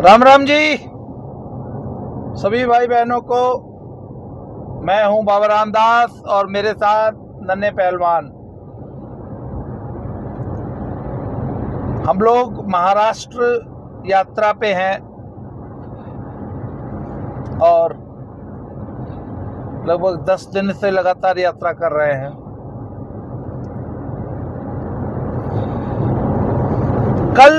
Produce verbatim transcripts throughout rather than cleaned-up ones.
राम राम जी सभी भाई बहनों को। मैं हूं बाबा रामदास और मेरे साथ नन्हे पहलवान। हम लोग महाराष्ट्र यात्रा पे हैं और लगभग दस दिन से लगातार यात्रा कर रहे हैं। कल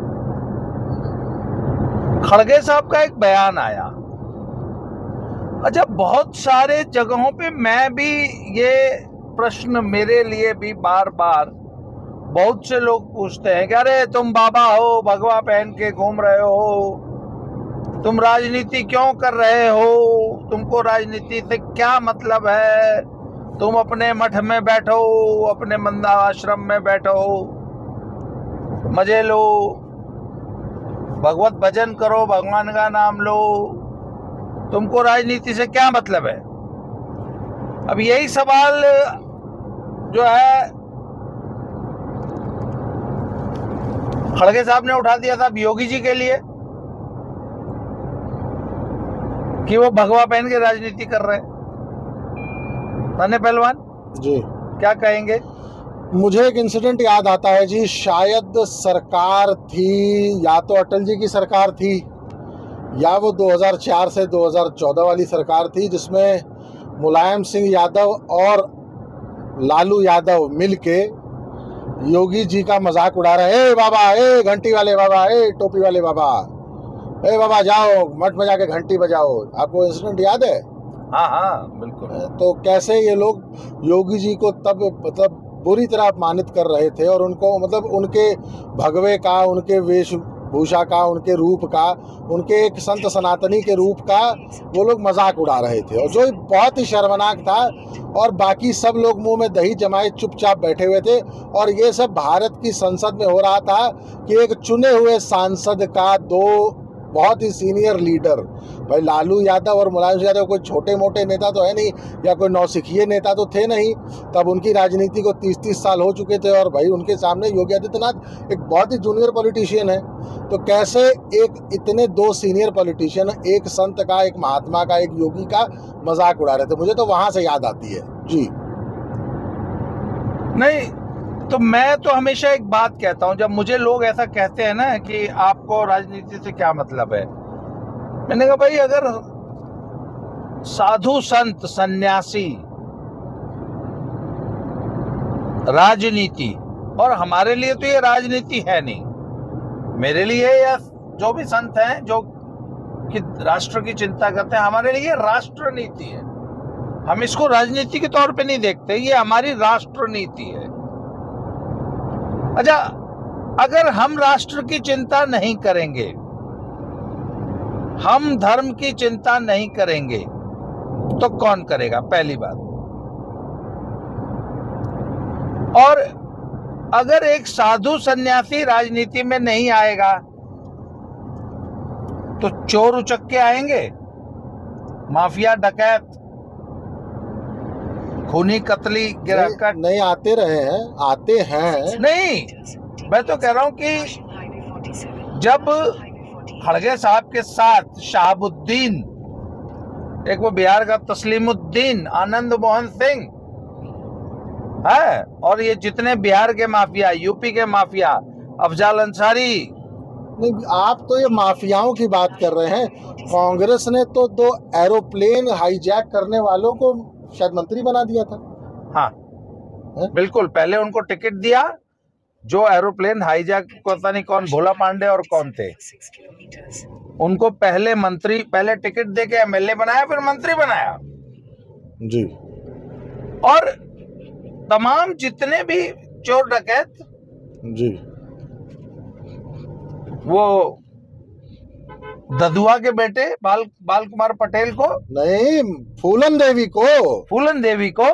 खड़गे साहब का एक बयान आया। अच्छा, बहुत सारे जगहों पे मैं भी ये प्रश्न मेरे लिए भी बार बार बहुत से लोग पूछते हैं कि अरे तुम बाबा हो, भगवा पहन के घूम रहे हो, तुम राजनीति क्यों कर रहे हो, तुमको राजनीति से क्या मतलब है, तुम अपने मठ में बैठो, अपने मंदा आश्रम में बैठो, मजे लो, भगवत भजन करो, भगवान का नाम लो, तुमको राजनीति से क्या मतलब है। अब यही सवाल जो है खड़गे साहब ने उठा दिया था योगी जी के लिए कि वो भगवा पहन के राजनीति कर रहे हैं। नन्हे पहलवान जी क्या कहेंगे? मुझे एक इंसिडेंट याद आता है जी। शायद सरकार थी, या तो अटल जी की सरकार थी या वो दो हज़ार चार से दो हज़ार चौदह वाली सरकार थी, जिसमें मुलायम सिंह यादव और लालू यादव मिलके योगी जी का मजाक उड़ा रहे हैं। ए बाबा, ए घंटी वाले बाबा, ए टोपी वाले बाबा, ए बाबा जाओ मठ में जाके घंटी बजाओ। आपको इंसिडेंट याद है? हाँ हाँ बिल्कुल। तो कैसे ये लोग योगी जी को तब मतलब बुरी तरह अपमानित कर रहे थे और उनको मतलब उनके भगवे का, उनके वेशभूषा का, उनके रूप का, उनके एक संत सनातनी के रूप का वो लोग मजाक उड़ा रहे थे, और जो बहुत ही शर्मनाक था। और बाकी सब लोग मुंह में दही जमाए चुपचाप बैठे हुए थे, और ये सब भारत की संसद में हो रहा था कि एक चुने हुए सांसद का दो बहुत ही सीनियर लीडर, भाई लालू यादव और मुलायम सिंह यादव कोई छोटे मोटे नेता तो है नहीं, या कोई नौसिखिए नेता तो थे नहीं। तब उनकी राजनीति को तीस तीस साल हो चुके थे, और भाई उनके सामने योगी आदित्यनाथ एक बहुत ही जूनियर पॉलिटिशियन है। तो कैसे एक इतने दो सीनियर पॉलिटिशियन, एक संत का, एक महात्मा का, एक योगी का मजाक उड़ा रहे थे। मुझे तो वहां से याद आती है जी। नहीं तो मैं तो हमेशा एक बात कहता हूं, जब मुझे लोग ऐसा कहते हैं ना कि आपको राजनीति से क्या मतलब है, मैंने कहा भाई अगर साधु संत सन्यासी राजनीति, और हमारे लिए तो ये राजनीति है नहीं, मेरे लिए या जो भी संत हैं जो कि राष्ट्र की चिंता करते हैं, हमारे लिए राष्ट्र नीति है। हम इसको राजनीति के तौर पे नहीं देखते, ये हमारी राष्ट्र नीति है। अच्छा, अगर हम राष्ट्र की चिंता नहीं करेंगे, हम धर्म की चिंता नहीं करेंगे, तो कौन करेगा? पहली बात। और अगर एक साधु सन्यासी राजनीति में नहीं आएगा तो चोर उचक्के आएंगे, माफिया, डकैत, खूनी कतली गिरफ्तार नहीं, नहीं आते रहे हैं, आते हैं। नहीं, मैं तो कह रहा हूं कि जब खड़गे साहब के साथ शहाबुद्दीन, एक वो बिहार का तस्लीमुद्दीन, आनंद मोहन सिंह है, और ये जितने बिहार के माफिया, यूपी के माफिया, अफजाल अंसारी। नहीं, आप तो ये माफियाओं की बात कर रहे हैं। कांग्रेस ने तो दो एरोप्लेन हाईजैक करने वालों को शायद मंत्री बना दिया था। हाँ है? बिल्कुल, पहले उनको टिकट दिया, जो एरोप्लेन हाईजैक, पता नहीं कौन, भोला पांडे और कौन थे, उनको पहले मंत्री, पहले टिकट देके एमएलए बनाया, फिर मंत्री बनाया जी। और तमाम जितने भी चोर डकैत जी, वो ददुआ के बेटे बाल बाल कुमार पटेल को नहीं, फूलन देवी को फूलन देवी को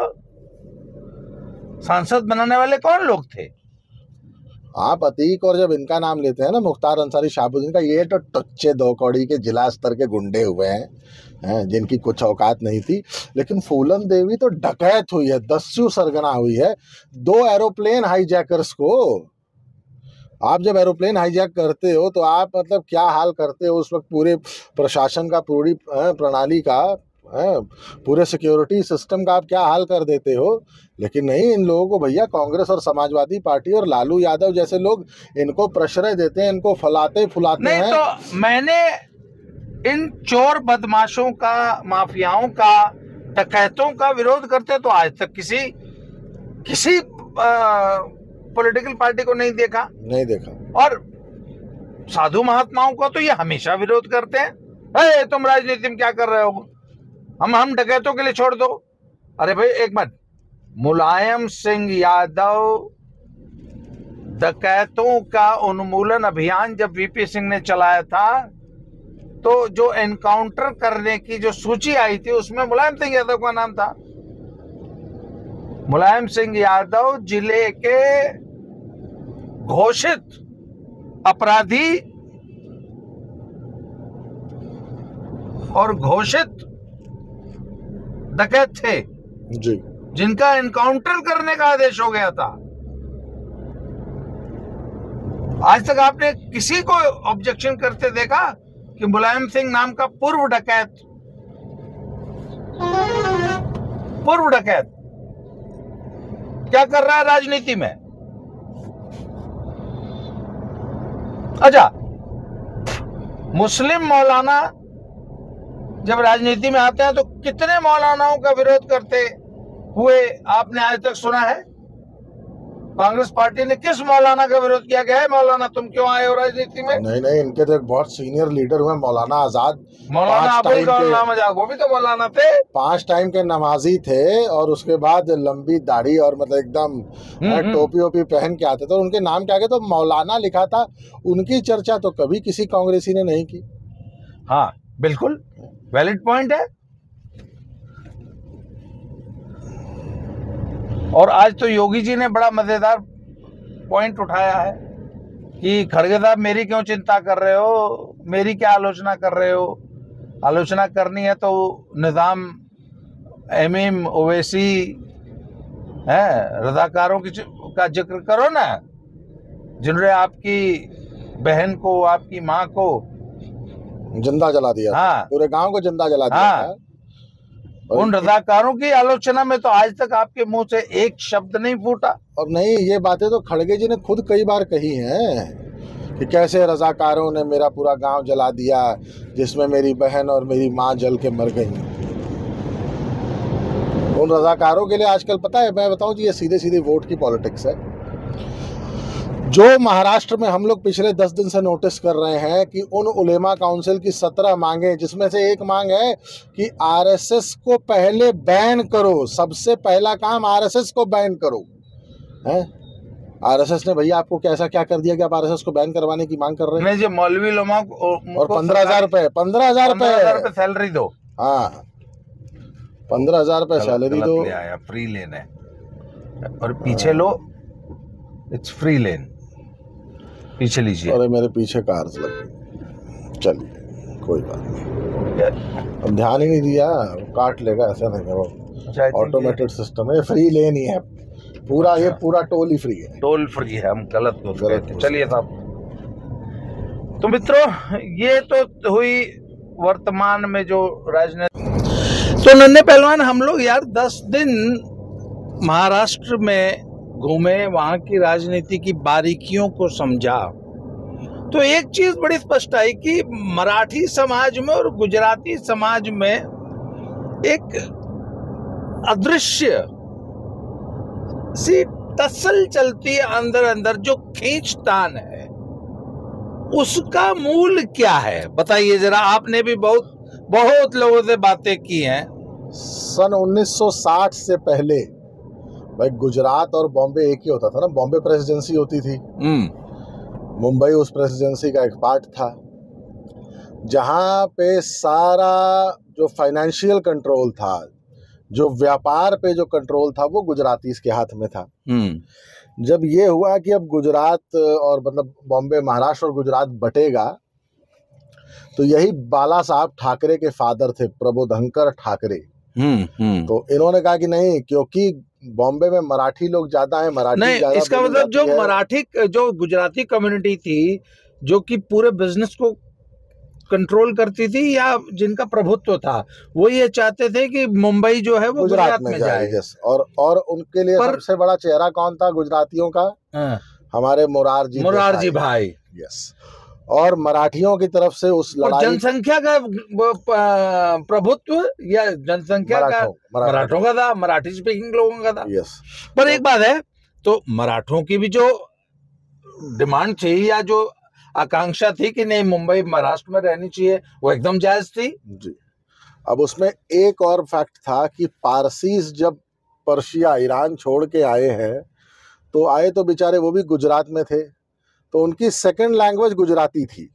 सांसद बनाने वाले कौन लोग थे? आप अतीक और जब इनका नाम लेते हैं ना, मुख्तार अंसारी, शहाबुद्दीन का, ये तो टच्चे दो कौड़ी के जिला स्तर के गुंडे हुए हैं, हैं जिनकी कुछ औकात नहीं थी। लेकिन फूलन देवी तो डकैत हुई है, दस्यु सरगना हुई है, दो एरोप्लेन हाईजैकर्स को आप जब एरोप्लेन हाईजैक करते हो तो आप मतलब क्या हाल करते हो उस वक्त, पूरे प्रशासन का, पूरी अ, प्रणाली का, अ, पूरे सिक्योरिटी सिस्टम का आप क्या हाल कर देते हो। लेकिन नहीं, इन लोगों को भैया कांग्रेस और समाजवादी पार्टी और लालू यादव जैसे लोग इनको प्रश्रय देते हैं, इनको फलाते फुलाते नहीं हैं। तो मैंने इन चोर बदमाशों का, माफियाओं का, डकैतों का विरोध करते तो आज तक किसी किसी पॉलिटिकल पार्टी को नहीं देखा नहीं देखा। और साधु महात्माओं का तो ये हमेशा विरोध करते हैं, ए, तुम राजनीति में क्या कर रहे हो, हम हम डकैतों के लिए छोड़ दो। अरे भाई एक मिनट, मुलायम सिंह यादव डकैतों का उन्मूलन अभियान जब वीपी सिंह ने चलाया था तो जो एनकाउंटर करने की जो सूची आई थी उसमें मुलायम सिंह यादव का नाम था। मुलायम सिंह यादव जिले के घोषित अपराधी और घोषित डकैत थे जी, जिनका एनकाउंटर करने का आदेश हो गया था। आज तक आपने किसी को ऑब्जेक्शन करते देखा कि मुलायम सिंह नाम का पूर्व डकैत पूर्व डकैत क्या कर रहा है राजनीति में? अच्छा, मुस्लिम मौलाना जब राजनीति में आते हैं तो कितने मौलानाओं का विरोध करते हुए आपने आज तक सुना है? कांग्रेस पार्टी ने किस मौलाना का विरोध किया गया है? मौलाना तुम क्यों आए हो राजनीति में? नहीं नहीं, इनके तो एक बहुत सीनियर लीडर हुए मौलाना आजाद, मौलाना अबुल कलाम आजाद, वो भी तो मौलाना थे, पांच टाइम के नमाजी थे और उसके बाद लंबी दाढ़ी और मतलब एकदम टोपी ओपी पहन के आते थे। तो उनके नाम क्या, तो मौलाना लिखा था। उनकी चर्चा तो कभी किसी कांग्रेसी ने नहीं की। हाँ बिल्कुल वैलिड पॉइंट है। और आज तो योगी जी ने बड़ा मजेदार पॉइंट उठाया है कि खड़गे साहब मेरी क्यों चिंता कर रहे हो, मेरी क्या आलोचना कर रहे हो? आलोचना करनी है तो निज़ाम, एमीम, ओवैसी है, रजाकारों की का जिक्र करो ना, जिन्होंने आपकी बहन को, आपकी माँ को जिंदा जला दिया। हाँ, पूरे गांव को जिंदा जला दिया। हाँ, उन रजाकारों की आलोचना में तो आज तक आपके मुंह से एक शब्द नहीं फूटा। और नहीं, ये बातें तो खड़गे जी ने खुद कई बार कही हैं कि कैसे रजाकारों ने मेरा पूरा गांव जला दिया, जिसमें मेरी बहन और मेरी माँ जल के मर गई। उन रजाकारों के लिए आजकल पता है, मैं बताऊं जी, ये सीधे सीधे वोट की पॉलिटिक्स है। जो महाराष्ट्र में हम लोग पिछले दस दिन से नोटिस कर रहे हैं कि उन उलेमा काउंसिल की सत्रह मांगे, जिसमें से एक मांग है कि आरएसएस को पहले बैन करो, सबसे पहला काम आरएसएस को बैन करो। हैं? आरएसएस ने भैया आपको कैसा क्या कर दिया कि आप आरएसएस को बैन करवाने की मांग कर रहे हैं? नहीं जी, मौलवी लोमा और पंद्रह हजार रुपए पंद्रह हजार रुपए सैलरी दो। हाँ, पंद्रह हजार रुपए सैलरी दो। फ्री लेन है और पीछे लो, इट्स फ्री लेन, पीछे लीजिए। अरे मेरे पीछे कार्स लग गई। चलिए कोई बात नहीं, अब ध्यान ही नहीं दिया, काट लेगा ऐसा नहीं है, वो ऑटोमेटेड सिस्टम है। फ्री लेन ही है पूरा। अच्छा। ये पूरा टोल ही फ्री है, टोल फ्री है, हम गलत हो गए। चलिए साहब, तो मित्रों ये तो हुई वर्तमान में जो राजनीति। तो नन्हे पहलवान, हम लोग यार दस दिन महाराष्ट्र में घूमे, वहां की राजनीति की बारीकियों को समझा, तो एक चीज बड़ी स्पष्ट आई कि मराठी समाज में और गुजराती समाज में एक अदृश्य सी टसल चलती है अंदर अंदर, जो खींचतान है, उसका मूल क्या है बताइए जरा। आपने भी बहुत बहुत लोगों से बातें की हैं। सन उन्नीस सौ साठ से पहले भाई गुजरात और बॉम्बे एक ही होता था ना। बॉम्बे प्रेसिडेंसी होती थी, मुंबई उस प्रेसिडेंसी का एक पार्ट था, जहाँ पे सारा जो फाइनेंशियल कंट्रोल था, जो व्यापार पे जो कंट्रोल था, वो गुजरातीस के हाथ में था। जब ये हुआ कि अब गुजरात और मतलब बॉम्बे, महाराष्ट्र और गुजरात बटेगा, तो यही बाला साहब ठाकरे के फादर थे, प्रबोधनकर ठाकरे। तो इन्होंने कहा कि नहीं, क्योंकि बॉम्बे में मराठी लोग ज्यादा हैं, मराठी नहीं, ज्यादा इसका बोली मतलब जो जाती है। मराठी जो गुजराती कम्युनिटी थी जो कि पूरे बिजनेस को कंट्रोल करती थी या जिनका प्रभुत्व था, वो ये चाहते थे कि मुंबई जो है वो गुजरात में जाए। यस, और और उनके लिए पर- सबसे बड़ा चेहरा कौन था गुजरातियों का? हाँ, हमारे मुरारजी मुरारजी भाई। यस, और मराठियों की तरफ से उस और लड़ाई, जनसंख्या का वो, प- प्रभुत्व या जनसंख्या का मराठों मराठों मराठों का था, मराठी स्पीकिंग लोगों का था। यस, पर एक बात है, तो मराठों की भी जो डिमांड थी या जो आकांक्षा थी कि नहीं मुंबई महाराष्ट्र में रहनी चाहिए, वो एकदम जायज थी जी। अब उसमें एक और फैक्ट था कि पारसीज जब पर्शिया ईरान छोड़ के आए हैं, तो आए तो बेचारे वो भी गुजरात में थे, तो उनकी सेकंड लैंग्वेज गुजराती थी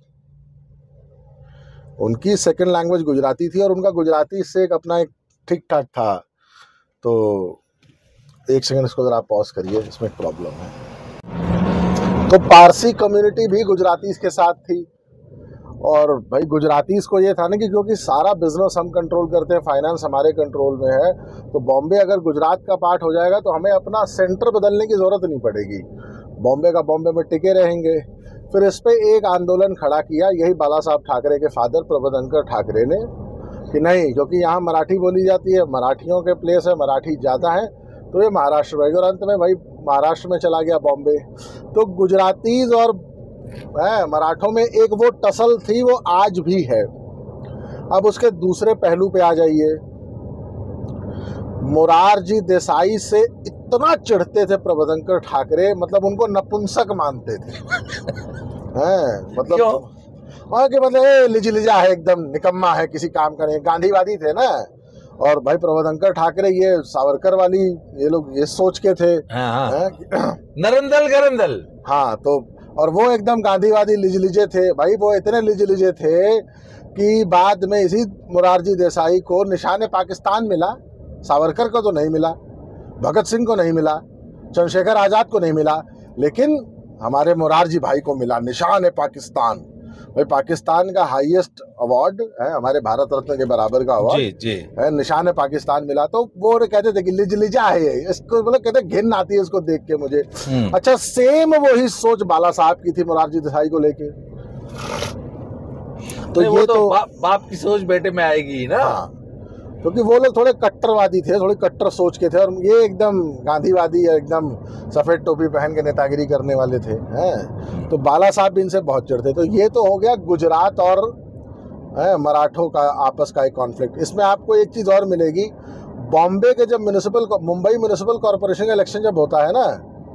उनकी सेकंड लैंग्वेज गुजराती थी और उनका गुजराती से एक अपना एक ठीक ठाक था। तो एक सेकंड इसको जरा पॉज करिए, इसमें एक प्रॉब्लम है। तो पारसी कम्युनिटी भी गुजरातीज के साथ थी, और भाई गुजरातीज को ये था ना कि क्योंकि सारा बिजनेस हम कंट्रोल करते हैं, फाइनेंस हमारे कंट्रोल में है, तो बॉम्बे अगर गुजरात का पार्ट हो जाएगा तो हमें अपना सेंटर बदलने की ज़रूरत नहीं पड़ेगी, बॉम्बे का बॉम्बे में टिके रहेंगे। फिर इस पर एक आंदोलन खड़ा किया, यही बाला साहब ठाकरे के फादर प्रबोधनकर ठाकरे ने, कि नहीं क्योंकि यहाँ मराठी बोली जाती है, मराठियों के प्लेस है, मराठी ज़्यादा है, तो ये महाराष्ट्र रहेगी। और अंत में भाई महाराष्ट्र में चला गया बॉम्बे। तो गुजरातीज और है, मराठों में एक वो टसल थी, वो आज भी है। अब उसके दूसरे पहलू पे आ जाइए। मोरारजी देसाई से इतना चिढ़ते थे प्रबोधनकर ठाकरे, मतलब उनको नपुंसक मानते थे हैं, मतलब क्यों? वहाँ के मतलब ए, लिज लिजा है, एकदम निकम्मा है, किसी काम का नहीं, गांधीवादी थे ना। और भाई प्रबोधनकर ठाकरे ये सावरकर वाली ये लोग ये सोच के थे, हाँ, हैं, नरंदल गरंदल। हाँ, तो और वो एकदम गांधीवादी लिजलिजे थे भाई, वो इतने लिजलिजे थे कि बाद में इसी मोरारजी देसाई को निशाने पाकिस्तान मिला, सावरकर को तो नहीं मिला, भगत सिंह को नहीं मिला, चंद्रशेखर आजाद को नहीं मिला, लेकिन हमारे मोरारजी भाई को मिला निशान पाकिस्तान। भाई पाकिस्तान का हाईएस्ट अवार्ड है, हमारे भारत रत्न के बराबर का अवार्ड जी जी है, निशान पाकिस्तान मिला। तो वो कहते थे कि लिज लिजा है ये, इसको मतलब कहते घिन आती है इसको देख के मुझे। अच्छा, सेम वही सोच बाला साहब की थी मोरारजी देसाई को लेके। तो ये तो, तो बा, बाप की सोच बेटे में आएगी ना। हाँ, क्योंकि वो लोग थोड़े कट्टरवादी थे, थोड़े कट्टर सोच के थे, और ये एकदम गांधीवादी, एकदम सफेद टोपी पहन के नेतागिरी करने वाले थे हैं। तो बाला साहब भी इनसे बहुत चिढ़ते। तो ये तो हो गया गुजरात और है, मराठों का आपस का एक कॉन्फ्लिक्ट। इसमें आपको एक चीज़ और मिलेगी, बॉम्बे के जब म्यूनिसिपल मुंबई म्यूनिसिपल कॉरपोरेशन का इलेक्शन जब होता है ना,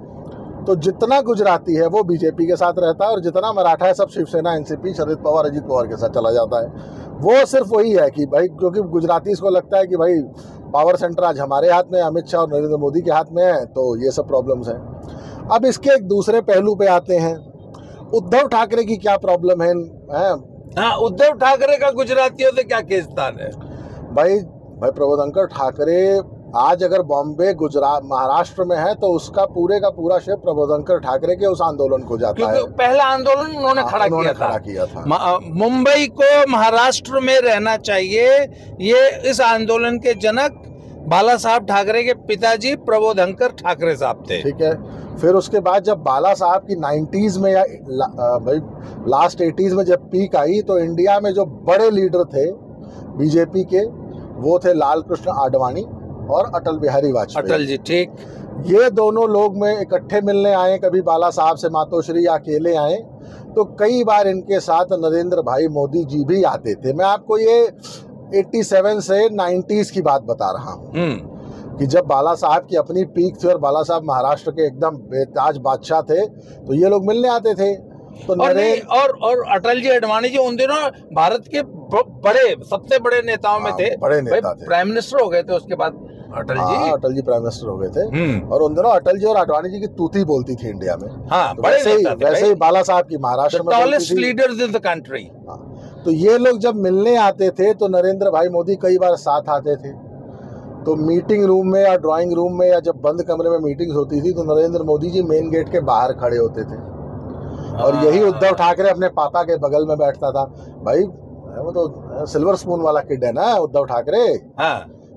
तो जितना गुजराती है वो बीजेपी के साथ रहता है, और जितना मराठा है सब शिवसेना, एनसीपी, शरद पवार, अजीत पवार के साथ चला जाता है। वो सिर्फ वही है कि भाई क्योंकि गुजराती इसको लगता है कि भाई पावर सेंटर आज हमारे हाथ में, अमित शाह और नरेंद्र मोदी के हाथ में है, तो ये सब प्रॉब्लम्स हैं। अब इसके एक दूसरे पहलू पे आते हैं, उद्धव ठाकरे की क्या प्रॉब्लम है, है? हाँ, उद्धव ठाकरे का गुजरातियों से क्या केसतान है? भाई भाई प्रबोधनकर ठाकरे आज अगर बॉम्बे गुजरात महाराष्ट्र में है, तो उसका पूरे का पूरा श्रेय प्रबोधनकर ठाकरे के उस आंदोलन को जाता है। पहला आंदोलन उन्होंने खड़ा किया था, खड़ा किया था। मुंबई को महाराष्ट्र में रहना चाहिए, ये इस आंदोलन के जनक बाला साहब ठाकरे के पिताजी प्रबोधनकर ठाकरे साहब थे। ठीक है। फिर उसके बाद जब बाला साहब की नाइन्टीज में या ला, भाई लास्ट एटीज में जब पीक आई, तो इंडिया में जो बड़े लीडर थे बीजेपी के, वो थे लाल कृष्ण आडवाणी और अटल बिहारी वाजपेयी। अटल जी, ठीक। ये दोनों लोग में इकट्ठे मिलने आए, कभी बाला साहब से मातोश्री या अकेले आए, तो कई बार इनके साथ नरेंद्र भाई मोदी जी भी आते थे। मैं आपको ये सत्तासी से नाइन्टीज की बात बता रहा हूँ कि जब बाला साहब की अपनी पीक थी और बाला साहब महाराष्ट्र के एकदम बेताज बादशाह थे, तो ये लोग मिलने आते थे। तो और, नहीं, और और अटल जी आडवाणी जी उन दिनों भारत के बड़े सबसे बड़े नेताओं में थे, बड़े नेता थे, प्राइम मिनिस्टर हो गए थे उसके बाद अटल जी। अटल जी प्राइम मिनिस्टर हो गए थे, और उन दिनों अटल जी और आडवाणी जी की तूती बोलती थी इंडिया में। हाँ, तो वैसे ही वैसे ही बाला साहब की महाराष्ट्र में tallest leaders in the country. तो ये लोग जब मिलने आते थे, तो नरेंद्र भाई मोदी कई बार साथ आते थे। तो मीटिंग रूम में या ड्राइंग रूम में या जब बंद कमरे में मीटिंग्स होती थी, तो नरेंद्र मोदी जी मेन गेट के बाहर खड़े होते थे, और यही उद्धव ठाकरे अपने पापा के बगल में बैठता था। भाई वो तो सिल्वर स्पून वाला किड है ना उद्धव ठाकरे। हाँ।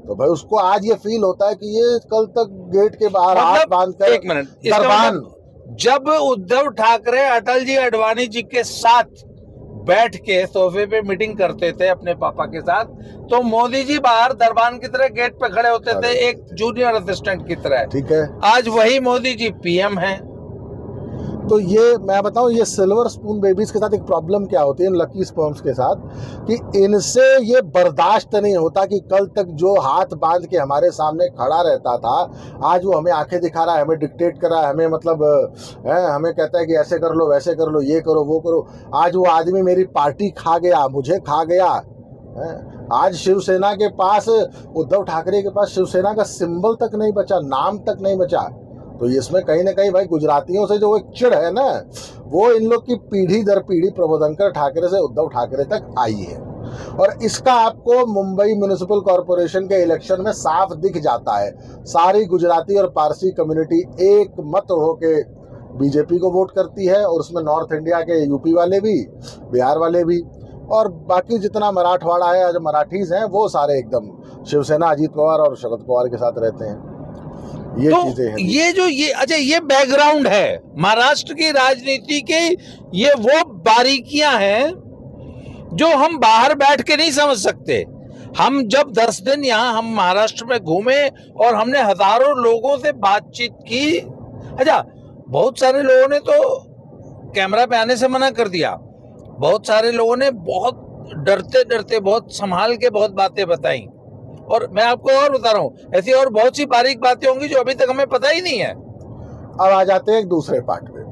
तो भाई उसको आज ये फील होता है कि ये कल तक गेट के बाहर हाथ बांध कर एक मिनट, दरबान। जब उद्धव ठाकरे अटल जी अडवाणी जी के साथ बैठ के सोफे पे मीटिंग करते थे अपने पापा के साथ, तो मोदी जी बाहर दरबान की तरह गेट पे खड़े होते थे, एक जूनियर असिस्टेंट की तरह। ठीक है, आज वही मोदी जी पीएम हैं। तो ये मैं बताऊं, ये सिल्वर स्पून बेबीज के साथ एक प्रॉब्लम क्या होती है इन लकी स्पर्म्स के साथ, कि इनसे ये बर्दाश्त नहीं होता कि कल तक जो हाथ बांध के हमारे सामने खड़ा रहता था, आज वो हमें आंखें दिखा रहा है, हमें डिक्टेट कर रहा है, हमें मतलब है, हमें कहता है कि ऐसे कर लो, वैसे कर लो, ये करो, वो करो। आज वो आदमी मेरी पार्टी खा गया, मुझे खा गया है। आज शिवसेना के पास, उद्धव ठाकरे के पास शिवसेना का सिंबल तक नहीं बचा, नाम तक नहीं बचा। तो इसमें कहीं ना कहीं भाई गुजरातियों से जो एक चिढ़ है ना, वो इन लोग की पीढ़ी दर पीढ़ी प्रबोधनकर ठाकरे से उद्धव ठाकरे तक आई है। और इसका आपको मुंबई म्युनिसिपल कॉरपोरेशन के इलेक्शन में साफ दिख जाता है। सारी गुजराती और पारसी कम्युनिटी एक मत होके बीजेपी को वोट करती है, और उसमें नॉर्थ इंडिया के यूपी वाले भी, बिहार वाले भी, और बाकी जितना मराठवाड़ा है, जो मराठीज हैं, वो सारे एकदम शिवसेना अजीत पवार और शरद पवार के साथ रहते हैं। ये तो चीजें हैं। ये जो ये अच्छा ये बैकग्राउंड है महाराष्ट्र की राजनीति के, ये वो बारीकियां हैं जो हम बाहर बैठ के नहीं समझ सकते। हम जब दस दिन यहाँ हम महाराष्ट्र में घूमे और हमने हजारों लोगों से बातचीत की। अच्छा, बहुत सारे लोगों ने तो कैमरा पे आने से मना कर दिया, बहुत सारे लोगों ने बहुत डरते डरते, बहुत संभाल के बहुत बातें बताई, और मैं आपको और बता रहा हूं, ऐसी और बहुत सी बारीक बातें होंगी जो अभी तक हमें पता ही नहीं है। अब आ जाते हैं एक दूसरे पार्ट में।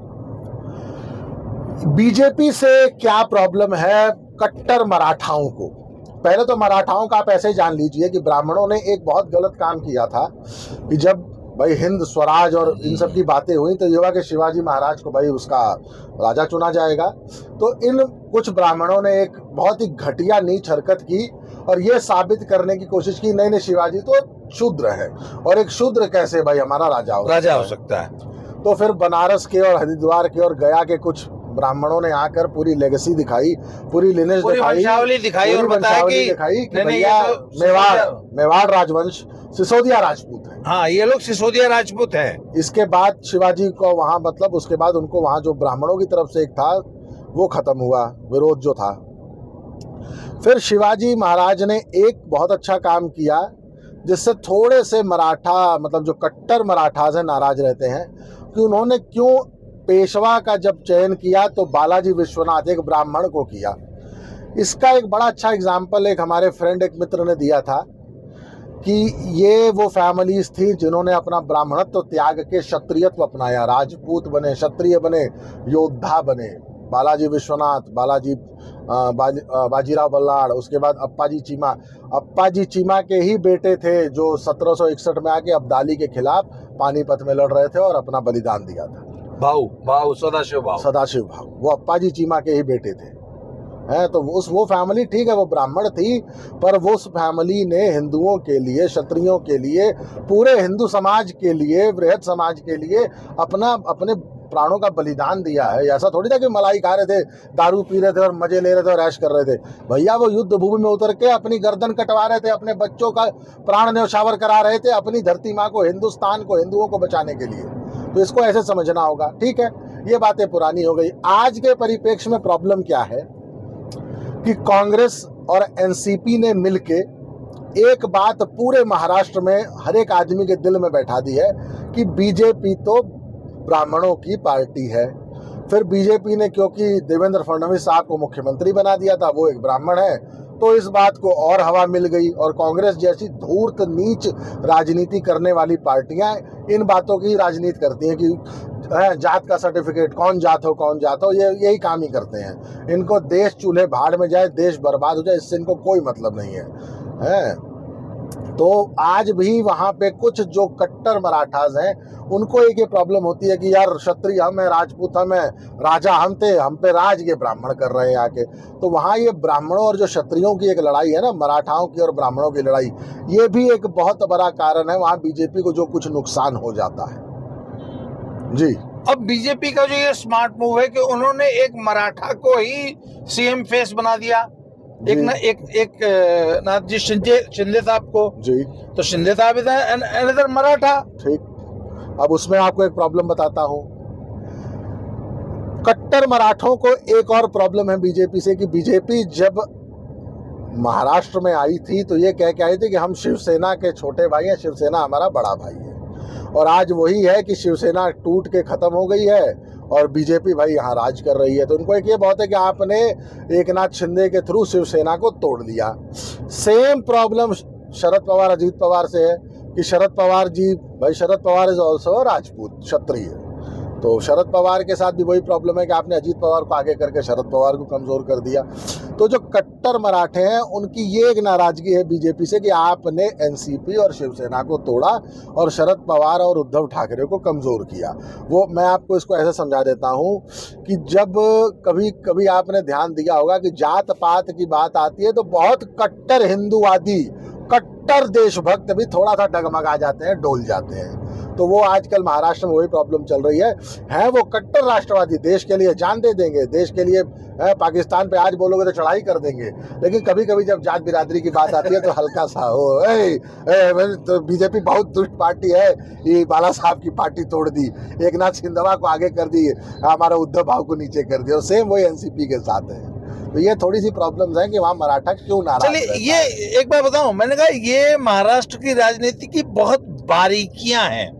बीजेपी से क्या प्रॉब्लम है कट्टर मराठाओं को। पहले तो मराठाओं का आप ऐसे जान लीजिए कि ब्राह्मणों ने एक बहुत गलत काम किया था कि जब भाई हिंद स्वराज और इन सब की बातें हुई, तो युवा के शिवाजी महाराज को भाई उसका राजा चुना जाएगा। तो इन कुछ ब्राह्मणों ने एक बहुत ही घटिया नीच हरकत की और ये साबित करने की कोशिश की, नहीं नहीं शिवाजी तो शूद्र है, और एक शूद्र कैसे भाई हमारा राजा हो राजा हो सकता है। तो फिर बनारस के और हरिद्वार के और गया के कुछ ब्राह्मणों ने आकर पूरी लेगेसी दिखाई, पूरी लिनेज दिखाई, वंशावली दिखाई और बताया कि दिखाई कि भैया मेवाड़ मेवाड़ राजवंश सिसोदिया राजपूत है। हाँ, ये लोग सिसोदिया राजपूत हैं। इसके बाद शिवाजी को वहां मतलब उसके बाद उनको वहां जो ब्राह्मणों की तरफ से एक था वो खत्म हुआ, विरोध जो था। फिर शिवाजी महाराज ने एक बहुत अच्छा काम किया जिससे थोड़े से मराठा मतलब जो कट्टर मराठाज हैं नाराज रहते हैं कि उन्होंने क्यों पेशवा का जब चयन किया तो बालाजी विश्वनाथ एक ब्राह्मण को किया। इसका एक बड़ा अच्छा एग्जाम्पल एक हमारे फ्रेंड एक मित्र ने दिया था कि ये वो फैमिलीज थी जिन्होंने अपना ब्राह्मणत्व त्याग के क्षत्रियत्व अपनाया, राजपूत बने, क्षत्रिय बने, योद्धा बने। बालाजी विश्वनाथ, बालाजी बाजी, बाजीराव बल्लाड़, उसके बाद अप्पाजी चीमा। अप्पाजी चीमा के ही बेटे थे जो सत्रह सौ इकसठ में आके अब्दाली के खिलाफ पानीपत में लड़ रहे थे और अपना बलिदान दिया था। भाऊ भाऊ सदाशिव भाऊ सदाशिव भाऊ वो अप्पाजी चीमा के ही बेटे थे। हैं तो उस वो फैमिली ठीक है वो ब्राह्मण थी, पर वो उस फैमिली ने हिंदुओं के लिए, क्षत्रियों के लिए, पूरे हिंदू समाज के लिए, वृहद समाज के लिए अपना अपने प्राणों का बलिदान दिया है। ऐसा थोड़ी था कि मलाई खा रहे थे, दारू पी रहे थे और मजे ले रहे थे और ऐश कर रहे थे। भैया वो युद्ध भूमि में उतर के अपनी गर्दन कटवा रहे थे, अपने बच्चों का प्राण न्यौछावर करा रहे थे अपनी धरती माँ को, हिंदुस्तान को, हिंदुओं को बचाने के लिए। तो इसको ऐसे समझना होगा। ठीक है, ये बातें पुरानी हो गई। आज के परिप्रेक्ष्य में प्रॉब्लम क्या है कि कांग्रेस और एनसीपी ने मिलके एक बात पूरे महाराष्ट्र में हर एक आदमी के दिल में बैठा दी है कि बीजेपी तो ब्राह्मणों की पार्टी है। फिर बीजेपी ने क्योंकि देवेंद्र फडणवीस साहब को मुख्यमंत्री बना दिया था, वो एक ब्राह्मण है, तो इस बात को और हवा मिल गई। और कांग्रेस जैसी धूर्त नीच राजनीति करने वाली पार्टियां इन बातों की राजनीति करती हैं कि जात का सर्टिफिकेट, कौन जात हो कौन जात हो, ये यही काम ही करते हैं। इनको देश चूल्हे भाड़ में जाए, देश बर्बाद हो जाए, इससे इनको कोई मतलब नहीं है, है? तो आज भी वहाँ पे कुछ जो कट्टर मराठाज हैं उनको एक ये प्रॉब्लम होती है कि यार क्षत्रिय हम हैं, राजपूत हम हैं, राजा हम थे, हम पे राज ये ब्राह्मण कर रहे हैं आके। तो वहाँ ये ब्राह्मणों और जो क्षत्रियों की एक लड़ाई है ना, मराठाओं की और ब्राह्मणों की लड़ाई, ये भी एक बहुत बड़ा कारण है वहाँ बीजेपी को जो कुछ नुकसान हो जाता है। जी, अब बीजेपी का जो ये स्मार्ट मूव है कि उन्होंने एक मराठा को ही सीएम फेस बना दिया। एक ना एक एक नाथ जी शिंदे शिंदे साहब को जी, तो शिंदे साहब इज अनदर मराठा। ठीक, अब उसमें आपको एक प्रॉब्लम बताता हूं। कट्टर मराठों को एक और प्रॉब्लम है बीजेपी से कि बीजेपी जब महाराष्ट्र में आई थी तो ये कह के आई थी कि हम शिवसेना के छोटे भाई हैं, शिवसेना हमारा बड़ा भाई है। और आज वही है कि शिवसेना टूट के खत्म हो गई है और बीजेपी भाई यहाँ राज कर रही है। तो उनको एक ये बहुत है कि आपने एकनाथ शिंदे के थ्रू शिवसेना को तोड़ दिया। सेम प्रॉब्लम शरद पवार अजीत पवार से है कि शरद पवार जी, भाई शरद पवार इज ऑल्सो राजपूत क्षत्रिय, तो शरद पवार के साथ भी वही प्रॉब्लम है कि आपने अजीत पवार को आगे करके शरद पवार को कमजोर कर दिया। तो जो कट्टर मराठे हैं उनकी ये एक नाराजगी है बीजेपी से कि आपने एनसीपी और शिवसेना को तोड़ा और शरद पवार और उद्धव ठाकरे को कमजोर किया। वो मैं आपको इसको ऐसे समझा देता हूँ कि जब कभी कभी आपने ध्यान दिया होगा कि जात पात की बात आती है तो बहुत कट्टर हिंदूवादी, कट्टर देशभक्त भी थोड़ा सा डगमगा जाते हैं, डोल जाते हैं। तो वो आजकल महाराष्ट्र में वही प्रॉब्लम चल रही है। है वो कट्टर राष्ट्रवादी, देश के लिए जान दे देंगे, देश के लिए है, पाकिस्तान पे आज बोलोगे तो चढ़ाई कर देंगे, लेकिन कभी कभी जब जात बिरादरी की बात आती है तो हल्का सा हो ए, ए, तो बीजेपी बहुत दुष्ट पार्टी है, ये बाला साहब की पार्टी तोड़ दी, एकनाथ शिंदे को आगे कर दी, हमारा उद्धव भाव को नीचे कर दिया। और सेम वही एनसीपी के साथ है। तो ये थोड़ी सी प्रॉब्लम्स हैं कि वहाँ मराठा क्यों नाराज। चलिए ये एक बार बताऊं, मैंने कहा ये महाराष्ट्र की राजनीति की बहुत बारीकियां हैं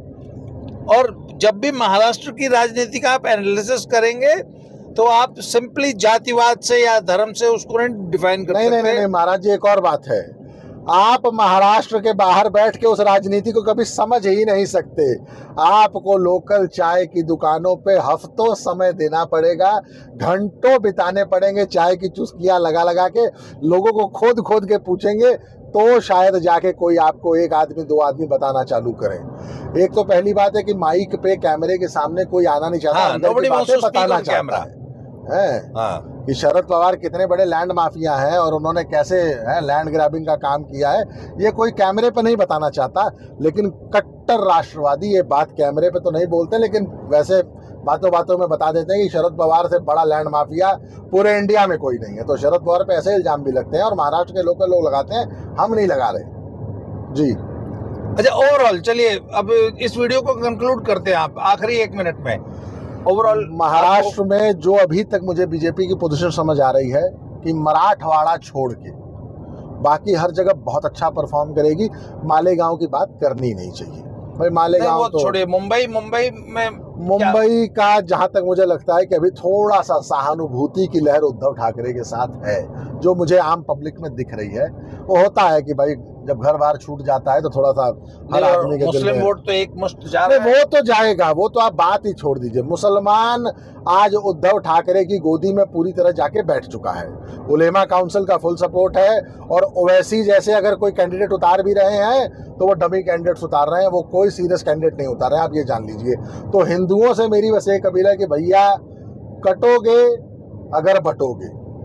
और जब भी महाराष्ट्र की राजनीति का आप एनालिसिस करेंगे तो आप सिंपली जातिवाद से या धर्म से उसको नहीं डिफाइन कर नहीं, सकते। नहीं नहीं महाराज जी, एक और बात है, आप महाराष्ट्र के बाहर बैठ के उस राजनीति को कभी समझ ही नहीं सकते। आपको लोकल चाय की दुकानों पे हफ्तों समय देना पड़ेगा, घंटों बिताने पड़ेंगे चाय की चुस्कियां लगा लगा के, लोगों को खोद खोद के पूछेंगे तो शायद जाके कोई आपको एक आदमी दो आदमी बताना चालू करें। एक तो पहली बात है कि माइक पे कैमरे के सामने कोई आना नहीं चाहता, हाँ, अंदर की बातें बताना चाहता है, है? हाँ। कि शरद पवार कितने बड़े लैंड माफिया हैं और उन्होंने कैसे है लैंड ग्रैबिंग का काम किया है, ये कोई कैमरे पे नहीं बताना चाहता। लेकिन कट्टर राष्ट्रवादी ये बात कैमरे पे तो नहीं बोलते, लेकिन वैसे बातों बातों में बता देते हैं कि शरद पवार से बड़ा लैंड माफिया पूरे इंडिया में कोई नहीं है। तो शरद पवार पे ऐसे इल्जाम भी लगते हैं और महाराष्ट्र के लोकल लोग लगाते हैं, हम नहीं लगा रहे जी। अच्छा, ओवरऑल चलिए अब इस वीडियो को कंक्लूड करते हैं, आप आखिरी एक मिनट में ओवरऑल महाराष्ट्र में जो अभी तक मुझे बीजेपी की पोजीशन समझ आ रही है कि मराठवाड़ा छोड़ के बाकी हर जगह बहुत अच्छा परफॉर्म करेगी। मालेगांव की बात करनी नहीं चाहिए भाई, मालेगांव तो छोड़िए, मुंबई मुंबई में मुंबई का जहां तक मुझे लगता है कि अभी थोड़ा सा सहानुभूति की लहर उद्धव ठाकरे के साथ है, जो मुझे आम पब्लिक में दिख रही है। वो होता है कि भाई जब घर बार छूट जाता है तो थोड़ा सा हर आदमी के दिल में, मुस्लिम वोट तो एक मुश्त जा रहा है। वो तो जाएगा, वो तो आप बात ही छोड़ दीजिए। मुसलमान आज उद्धव ठाकरे की गोदी में पूरी तरह जाके बैठ चुका है, उलेमा काउंसिल का फुल सपोर्ट है। और ओवैसी जैसे अगर कोई कैंडिडेट उतार भी रहे हैं तो वो डमी कैंडिडेट्स उतार रहे हैं, वो कोई सीरियस कैंडिडेट नहीं उतार रहे हैं, आप ये जान लीजिए। तो हिंदुओं से मेरी बस एक अपील है कि भैया कटोगे अगर बटोगे,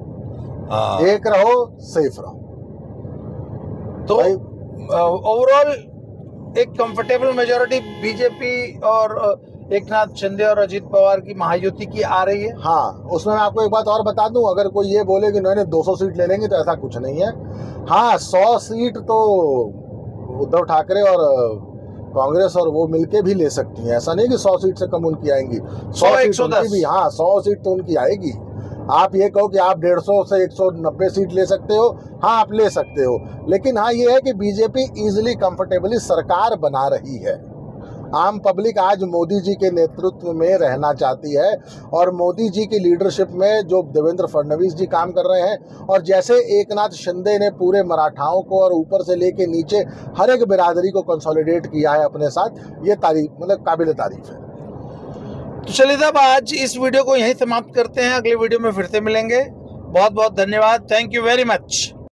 एक रहो सेफ रहो। तो ओवरऑल एक कंफर्टेबल मेजोरिटी बीजेपी और एकनाथ शिंदे और अजीत पवार की महायुति की आ रही है। हाँ, उसमें मैं आपको एक बात और बता दूं, अगर कोई ये बोले कि इन्होंने दो सौ सीट ले लेंगे तो ऐसा कुछ नहीं है। हाँ, सौ सीट तो उद्धव ठाकरे और कांग्रेस और वो मिलके भी ले सकती हैं, ऐसा नहीं कि सौ सीट से कम उनकी आएंगी। सौ सीट उनकी भी, हाँ सौ सीट तो उनकी आएगी। आप ये कहो कि आप डेढ़ सौ से एक सौ नब्बे सीट ले सकते हो, हाँ आप ले सकते हो, लेकिन हाँ ये है कि बीजेपी इजीली कंफर्टेबली सरकार बना रही है। आम पब्लिक आज मोदी जी के नेतृत्व में रहना चाहती है और मोदी जी की लीडरशिप में जो देवेंद्र फडणवीस जी काम कर रहे हैं और जैसे एकनाथ शिंदे ने पूरे मराठाओं को और ऊपर से लेके नीचे हर एक बिरादरी को कंसोलिडेट किया है अपने साथ, ये तारीफ मतलब काबिल तारीफ है। तो चलिए साहब, आज इस वीडियो को यहीं समाप्त करते हैं, अगले वीडियो में फिर से मिलेंगे। बहुत बहुत धन्यवाद, थैंक यू वेरी मच।